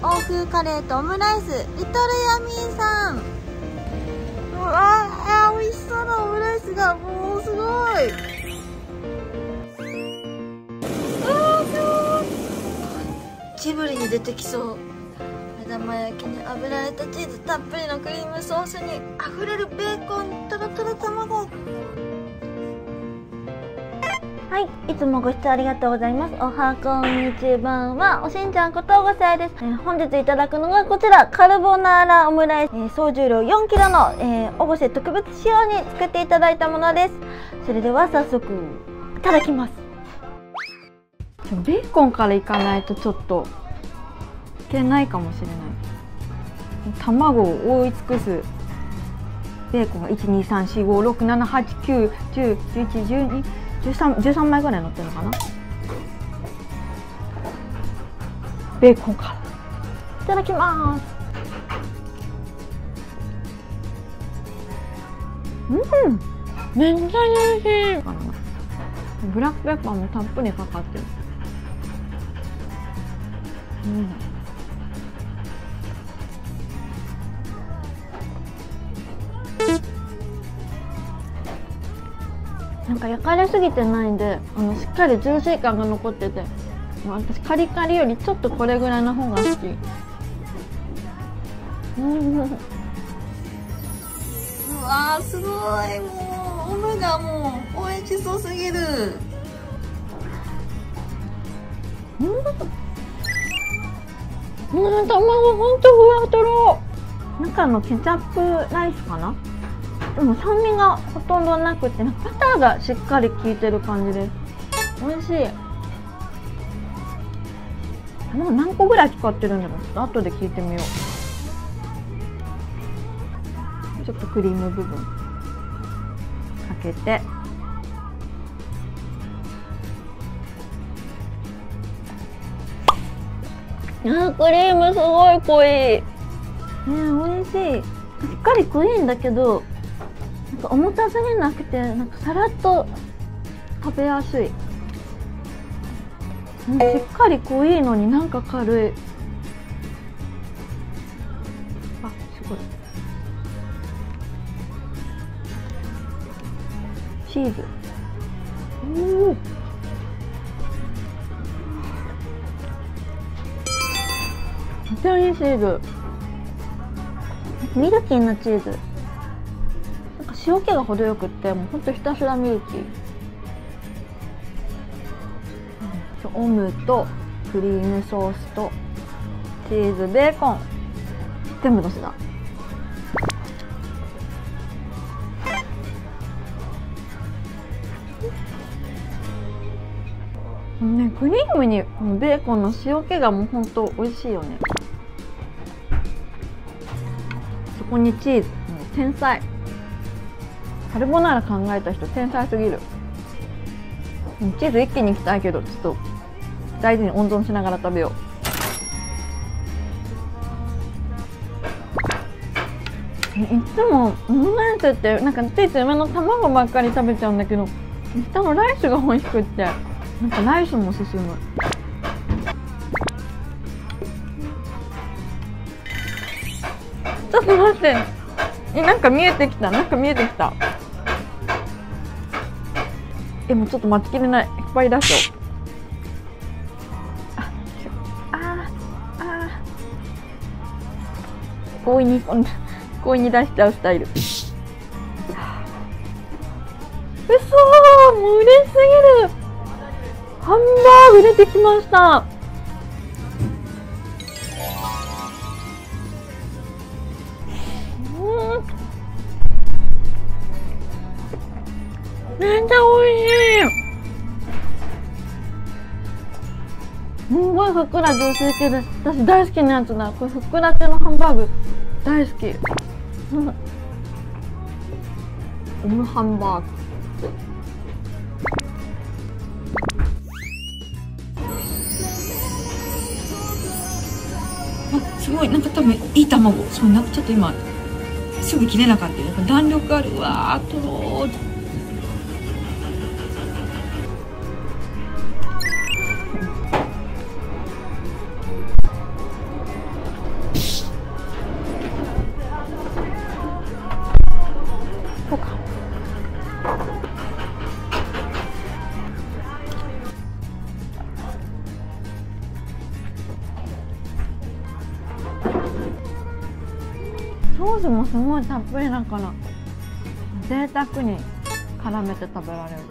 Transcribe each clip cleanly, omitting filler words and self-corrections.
欧風カレーとオムライス、リトルヤミーさん。うわー、美味しそうなオムライスが、もうすごい。ジブリに出てきそう。目玉焼きに炙られたチーズたっぷりのクリームソースにあふれるベーコン、とろとろ卵。はい、いつもご視聴ありがとうございます。おはこんにちは、おしんちゃんことごさやです。本日いただくのがこちら、カルボナーラオムライス、総重量4キロの、オゴシェ特別仕様に作っていただいたものです。それでは早速いただきます。ベーコンからいかないとちょっといけないかもしれない。卵を覆い尽くすベーコンが12345678910111213枚ぐらい乗ってるのかな。ベーコンからいただきます。めっちゃおいしい。ブラックペッパーもたっぷりかかってる。なんか焼かれすぎてないんで、しっかりジューシー感が残ってて、私カリカリよりちょっとこれぐらいの方が好き。うわー、すごい。もうオムがもう美味しそうすぎる。卵ほんとふわとろ。中のケチャップライスかな。でも酸味がほとんどなくて、バターがしっかり効いてる感じです。美味しい。卵何個ぐらい使ってるんだろう。ちょっと後で聞いてみよう。ちょっとクリーム部分かけて、クリームすごい濃い。美味しい。しっかり濃いんだけど、なんか重たすぎなくて、なんかさらっと食べやすい。しっかり濃いのになんか軽い。あ、すごい。チーズ。イタリアンチーズ。ミルキーなチーズ。なんか塩気が程よくって、もうほんとひたすらミルキー。オムとクリームソースとチーズ、ベーコン全部のせた。ね、クリームにベーコンの塩気がもうほんと美味しいよね。そこにチーズ、もう天才。カルボナーラ考えた人天才すぎる。チーズ一気にいきたいけど、ちょっと大事に温存しながら食べよう。いつもオムライスってなんかついつい上の卵ばっかり食べちゃうんだけど、下のライスが美味しくって、なんかライスも進む。ちょっと待って、なんか見えてきた。なんか見えてきた。もうちょっと待ちきれない。いっぱい出しよう。強引に出しちゃうスタイル。もう嬉しすぎる。ハンバーグ出てきました。めっちゃ美味しい。すんごいふっくらジューシー系です。私大好きなやつだ。これふっくら系のハンバーグ大好き。オムハンバーグ。すごい、なんか多分いい卵。そう、なんかちょっと今すぐ切れなかった。やっぱ弾力ある。わー、とろー。 ソースもすごいたっぷりだから贅沢に絡めて食べられる。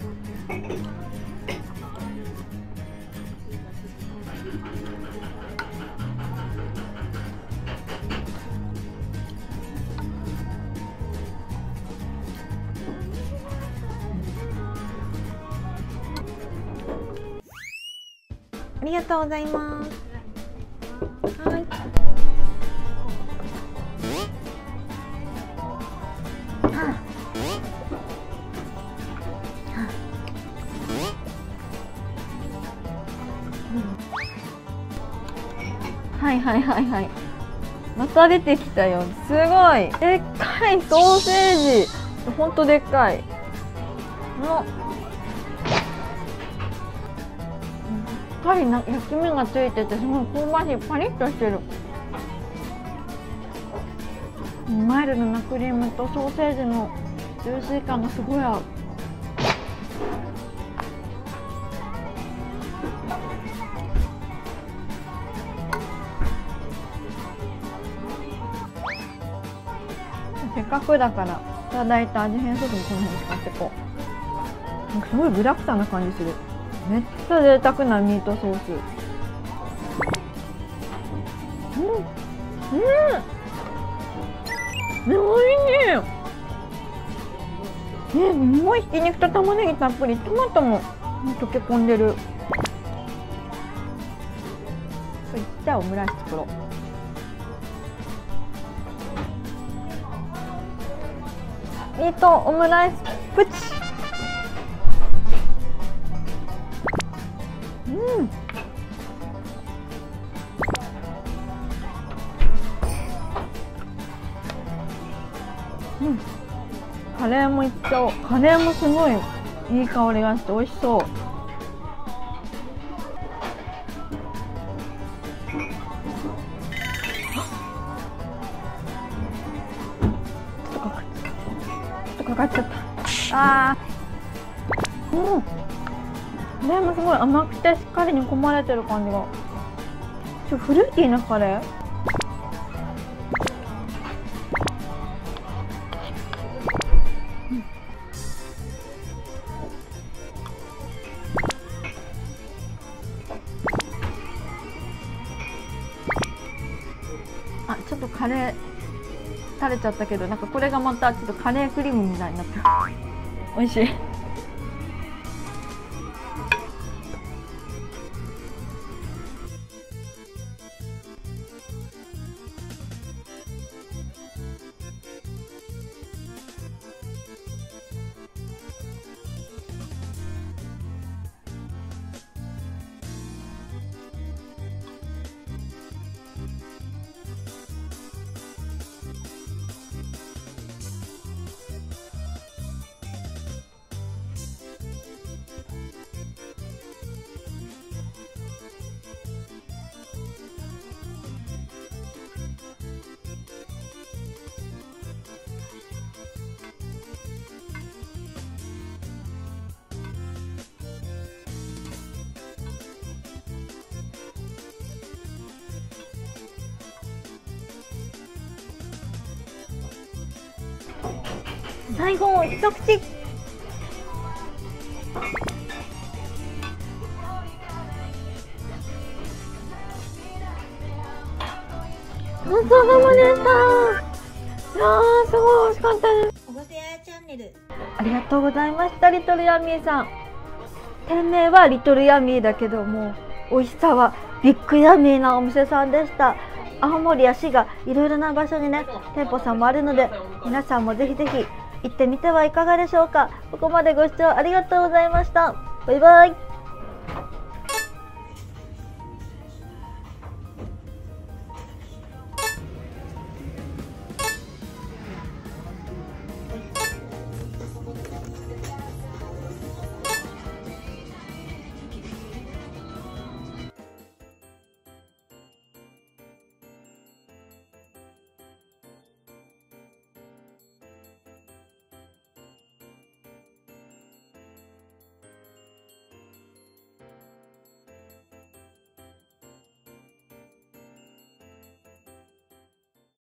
ありがとうございます。はい。はいはいはいはい。また出てきたよ。すごいでっかいソーセージ。ほんとでっかいの。しっかりな焼き目がついててすごい香ばしい、パリッとしてる。マイルドなクリームとソーセージのジューシー感がすごい合う。せっかくだからいただいた味変ソースもこの辺使っていこう。なんかすごい具だくさんな感じする。めっちゃ贅沢なミートソース。おいしい。すごいひき肉と玉ねぎたっぷり、トマトも溶け込んでる。じゃあオムライス作ろう。ミートオムライスプチ。カレーもいっちゃおう。カレーもすごいいい香りがして美味しそう。ちょっとかかっちゃった。カレーもすごい甘くてしっかり煮込まれてる感じが。フルーティーなカレー。ちょっとカレー垂れちゃったけど、なんかこれがまたちょっとカレークリームみたいになってる。美味しい。最後一口。ごちそうさまでした。すごい美味しかったです。 おごせやチャンネルありがとうございました。リトルヤミーさん。店名はリトルヤミーだけども美味しさはビッグヤミーなお店さんでした。青森や滋賀いろいろな場所にね店舗さんもあるので、皆さんもぜひぜひ行ってみてはいかがでしょうか。ここまでご視聴ありがとうございました。バイバイ。